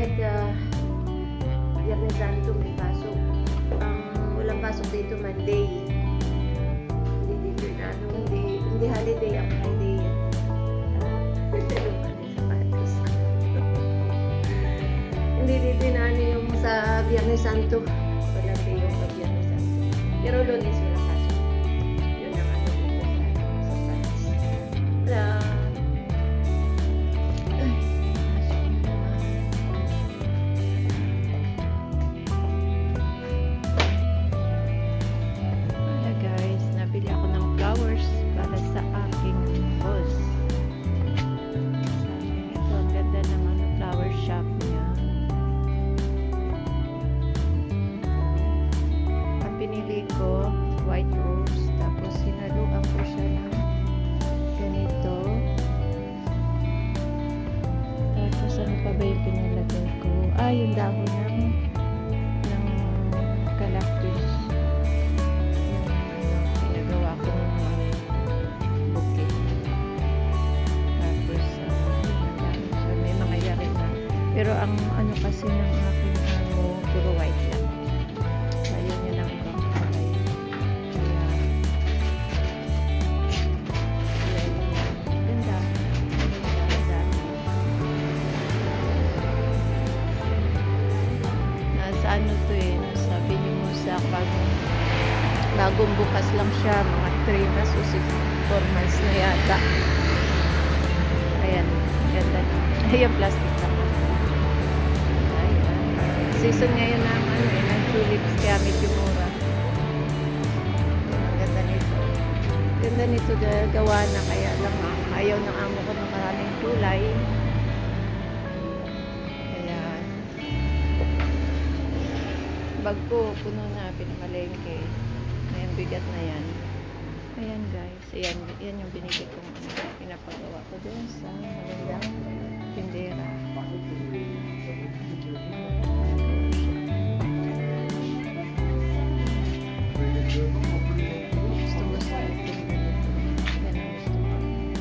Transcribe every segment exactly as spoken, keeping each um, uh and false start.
kahit uh, Biyernes Santo may pasok. Ang um, walang pasok dito Monday. Hindi dito na ano, hindi, hindi holiday ang Friday. Hindi dito na ano yung sa Biyernes Santo. Walang day yung sa Biyernes Santo. Pero Lunes wala pasok. Yun ang ano dito sa sa Paris. Wala. White rose, tapos hinaluan ko siya ng ganito, tapos ano pa ba yung pinalagay ko? Ah, yung dahon ng ng cactus, yung ano, pinagawa ko ng um, bouquet. Tapos uh, yun, ang dami siya, may mga yari na, pero ang ano kasi ng aking ano, puro white lang. So yun yun ang ano to eh, nasa Binimusa, bagong, bagong bukas lang siya, mga three months o four months na yata. Ayan, ganda na. Ayan, plastic lang. Ayan. Season ngayon ng ano eh, ng tulips, kaya medyo mura. Ang ganda nito. Ganda nito, gawa na, kaya lang ayaw ng amo ko ng maraming kulay. Bag ko, puno na, pinamalengke. Ayan, bigat na yan. Ayan guys, ayan, yan yung binigay kong ano, pinapagawa ko dun sa magandang tindera. Gusto mo sa akin. Yan ang gusto ko.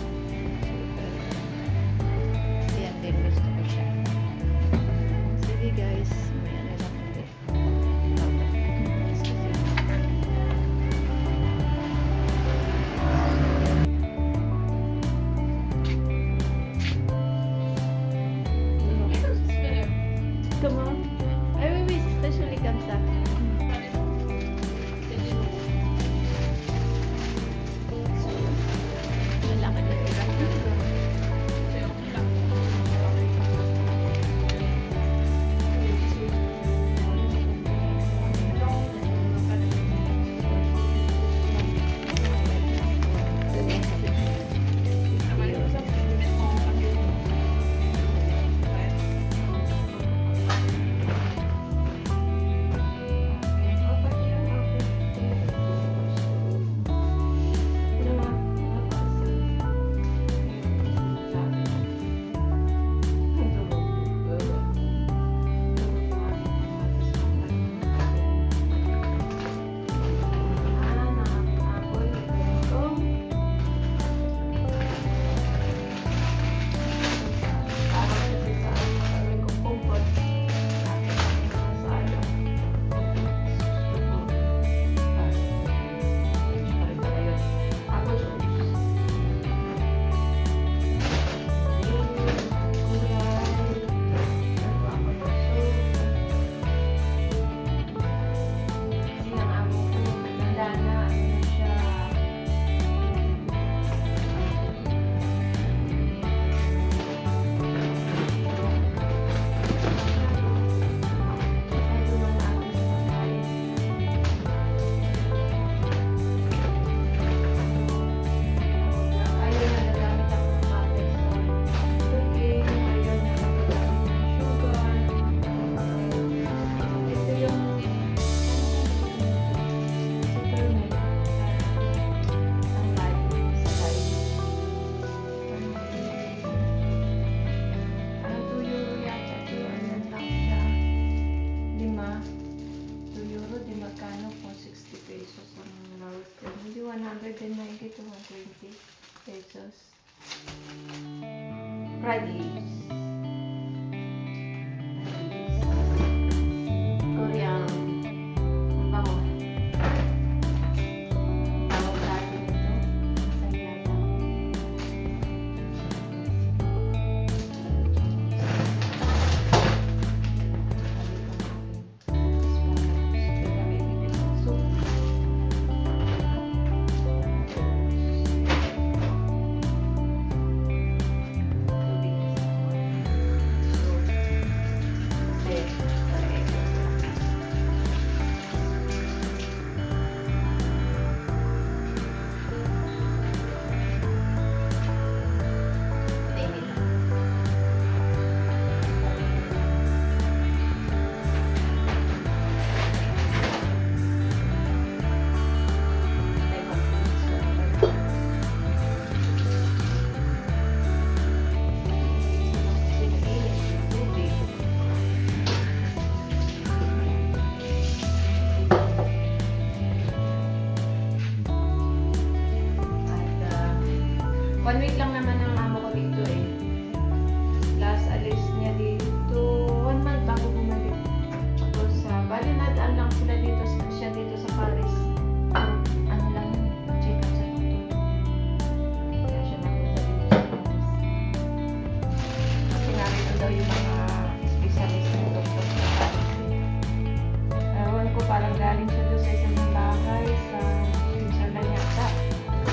Ayan din, gusto ko siya. Sige guys, may ano lang ulit. Come on. I will be especially kamsa. Lalaki na sila. pesos. Fried leaves.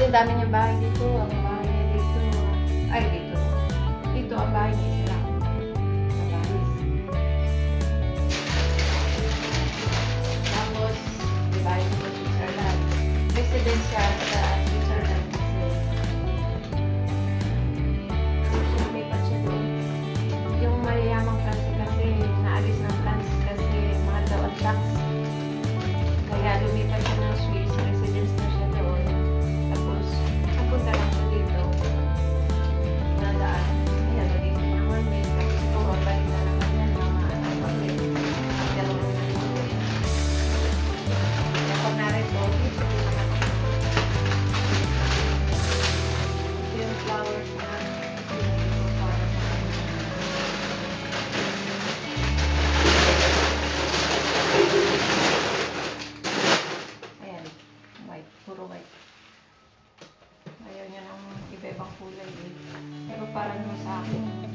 ang dami niyang bahay dito. Ang bahay niya dito. Ay, dito. Dito ang bahay niya. Isa lang. Sa Paris. Tapos, may bahay dito sa Switzerland. Residence siya sa Switzerland kasi lumipat siya doon. Yung mayayamang France kasi naalis ng France kasi mahal daw ang tax. Kaya lumipat siya ng Swiss. Residence na siya doon. Tapos, napunta lang siya dito. Nadaan. Ayan, naging naman may tapos ito, mabalik na naman yan. Mga anak ko rin. Ang dalawa na naman. Kaya pag narito, dito. Ito yung flowers na pinili ko para sa ayan, white, puro white. Ayaw niya ng iba-ibang kulay eh. Pero para naman sa akin,